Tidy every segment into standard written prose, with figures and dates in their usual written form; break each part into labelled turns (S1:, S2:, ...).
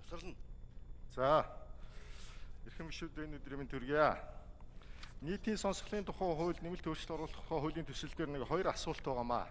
S1: Тусарлана.
S2: За эрхэм гишүүдийн өдрийн төргийа. Нийтийн сонсголын тухай хууль нэмэлт өөрчлөлт оруулах тухай хуулийн төсөл дээр нэг хоёр асуулт байгаамаа.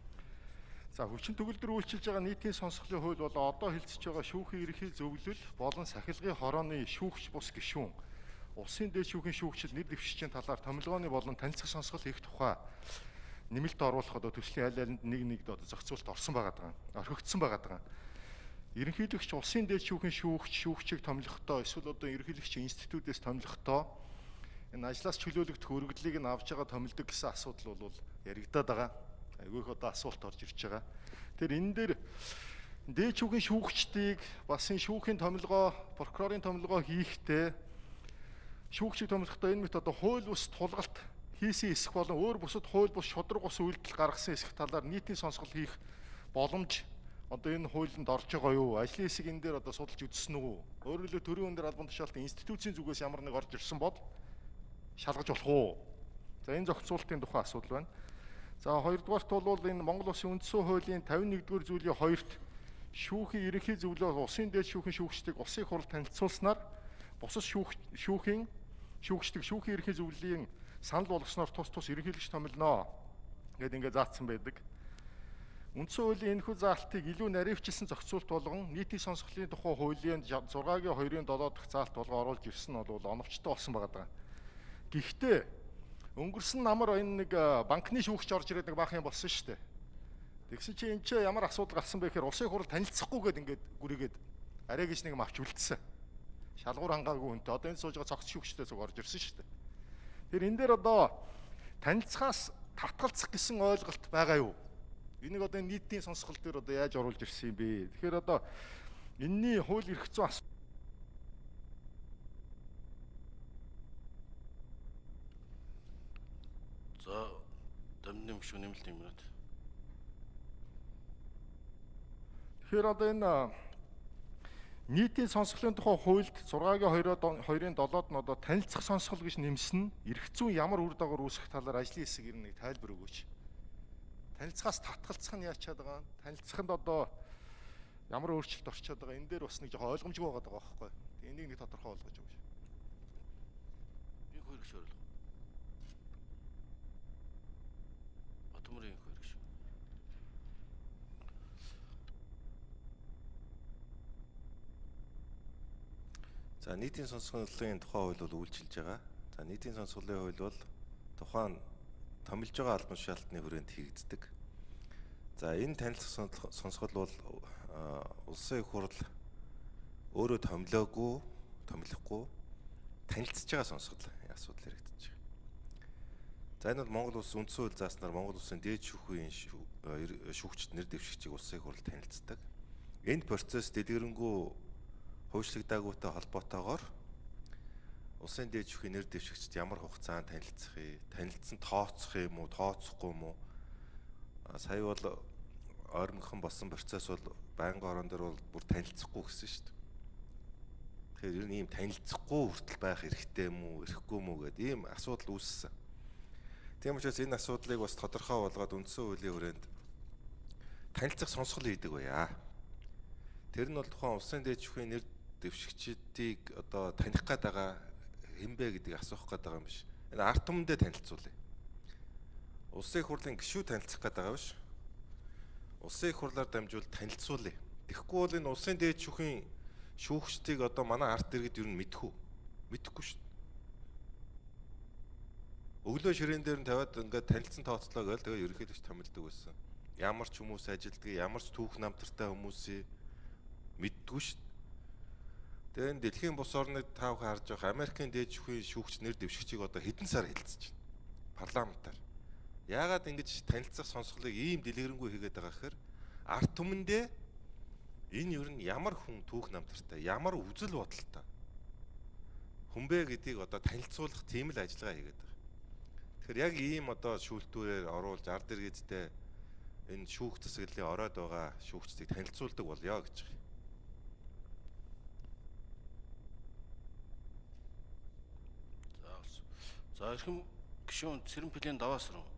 S2: За хүчин төгөлдөр үйлчилж байгаа нийтийн сонсголын хууль бол одоо хэлцэж байгаа шүүхийн ерөнхий зөвлөл болон сахилгын хорооны шүүгч бус гишүүн улсын дээд шүүхийн шүүгчид нэр дэвшигчийн талаар томилгооны болон танилцах сонсгол хийх тухай нэмэлт оруулах одоо төслийн аль алинд нэг одоо зохицуулт орсон байгаа. Орхигдсон байгаа. Ерөнхийлөгч улсын дээд шүүхийн шүүгчийг томилохдоо эсвэл одоо ерөнхийлөгч институтээс томилохдоо энэ ажлаас чөлөөлөгдөх өргөдлийг нь авч байгаа томилдог гэсэн асуудал бол яригадаад байгаа. Айгүй их одоо асуулт орж ирж байгаа. Тэгэхээр энэ дээр дээд шүүхийн шүүгчдийг бас энэ шүүхийн томилгоо, прокурорын томилгоо хийхдээ шүүгчийг томилохдоо энэ мэт одоо хууль бус тулгалт хийсэн эсэх болон өөр бусад хууль бус шудраг ус үйлдэл гаргасан эсэх талаар нийтийн сонсгол хийх боломж одоо энэ хуулинд орж байгаа юу? Ажлын хэсэг энэ дээр одоо судалж үзсэн үү? Өөрөөр хэлбэл төрийн өндөр албан тушаалтын институцийн зүгээс ямар нэг орж ирсэн бол шалгаж болох уу? За энэ зохицуултын тухай асуудал байна. За хоёрдугаарт бол энэ Монгол Улсын үндсэн хуулийн 51-р зүйлийн 2-т шүүхийн ерөнхий зөвлөлөө улсын дээд шүүхийн шүүгчдийг улсын хурал танилцуулснаар бусад шүүхийн шүүгчдийг шүүхийн ерөнхий зөвлөлийн санал болгосноор тус ерөнхийлөгч томилноо гэдэг ингээд заасан байдаг. Үндсэн хуулийн энэхүү заалтыг илүү наривчилсан зохицуулт болгон нийтийн сонсголын тухай хуулийн 6-гийн 2-ын 7 дахь заалт болгон оруулж ирсэн нь бол оновчтой болсон байгаа. Гэхдээ өнгөрсөн намар энэ нэг банкны шүүгч орж ирээд нэг баахан юм болсон шүү дээ. Тэгсэн чинь энэ ч ямар асуудал гарсан бэ гэхээр улсын хурал танилцахгүйгээд ингээд гүрийгээд арай гэж нэг юм авч үлдсэн. Шалгуур хангаагүй хүнтэй. Одоо энэ сууж байгаа цогц шүүгчтэй цуг орж ирсэн шүү дээ. Тэгэхээр энэ дээр одоо танилцахаас татгалзах гэсэн ойлголт байгаа юу? Энийг одоо нийтийн сонсгол дээр одоо яаж оруулж ирсэн юм бэ? Тэгэхээр одоо энэний хууль эрх зүйн
S1: За дамжны гишүүн нэмэлт юм байна.
S2: Тэгэхээр одоо энэ нийтийн сонсголын тухай хуульд 6-гийн 2-ын 7-д нь одоо танилцах сонсгол гэж нэмсэн нь эрх зүйн ямар үр дагавар үүсэх талаар ажлын хэсэг нэг тайлбар өгөөч. Танилцахаас татгалзах нь яачаад байгаа. Танилцаханд одоо ямар өөрчлөлт орчоод байгаа. Энэ дээр бас нэг жоохон ойлгомжгүй байгаа байхгүй. Энийг нэг тодорхой болгож өгөөч.
S1: Би хөргөж орлоо. Батмөрийн хөргөж.
S3: За нийтийн сонсголын тухай хууль бол үйлчилж байгаа. За нийтийн сонсголын хууль бол тухайн томилж байгаа албан тушаалтны хүрээнд хийгддэг. За энэ танилцах сонсгол бол улсын их хурл өөрөө томилохгүй танилцж байгаа сонсгол асуудал яригдчих. За энэ бол Монгол Улс үндсэн хууль зааснаар Монгол Улсын дээд шүүхийн шүүгчд нэр дэвшигчийг улсын их хурл танилцдаг. Энэ процесс дэлгэрэнгүй хуульчлагдаагүйтай холбоотойгоор улсын дээд шүүхийн нэр дэвшигчд ямар хугацаанд танилцахыг, танилцсан тооцох юм уу, тооцохгүй юм уу? Сая бол ойрмогхон болсон процесс бол байнгын орон дээр бол бүр танилцахгүй гэсэн шүү дээ. Тэгэхээр ер нь ийм танилцахгүй хүртэл байх эрхтэй юм уу, эрхгүй юм уу гэдэг ийм асуудал үүссэн. Тийм учраас энэ асуудлыг бас тодорхой болгоод үндсэн хуулийн хүрээнд танилцах сонсгол хийдэг байя. Тэр нь бол тухайн улсын дээд шүүхийн нэр дэвшигчдийг одоо таних гээд байгаа хэмбэ гэдгийг асуух гээд байгаа юм биш. Энэ ард түмэндээ танилцуулъя. Улсын их хурлын гишүү танилцах гээд байгаа биш. Улсын их хурлаар дамжуул танилцуулъя. Тэгэхгүй бол энэ улсын дээд шүүхийн шүүгчдийг одоо манай ард иргэд ер нь мэдэхгүй шүү дээ. Өглөө ширээн дээр нь тавиад ингээд танилцсан тооцлоо гээл тэгээ ерөнхийлөгч томилдог байсан. Ямар ч хүмүүс ажилддаг, ямар ч түүх намтартай хүмүүсийг мэддэггүй шүү дээ. Тэгээ энэ дэлхийн бус орныг таавах харж байгаа Америкийн дээд шүүхийн шүүгч нэр дэвшигчийг одоо хэдэн сар хэлцэж байна. Парламентаар. Яагаад ингэж танилцах сонсголыг ийм дэлгэрэнгүй хийгээд байгаа гэхээр ард түмэндээ энэ юу н ямар хүн түүх намтартай, ямар үзэл бодолтой хүн бэ гэдгийг одоо танилцуулах тийм л ажиллагаа хийгээд байгаа. Тэгэхээр яг ийм одоо шүүлтүүрээр оруулж ард иргэдтэй энэ шүүх засаглалын ороод байгаа шүүгчдийг танилцуулдаг болёо гэж байна.
S1: За эрхэм гишүүн Цэрэн Плийн даваас руу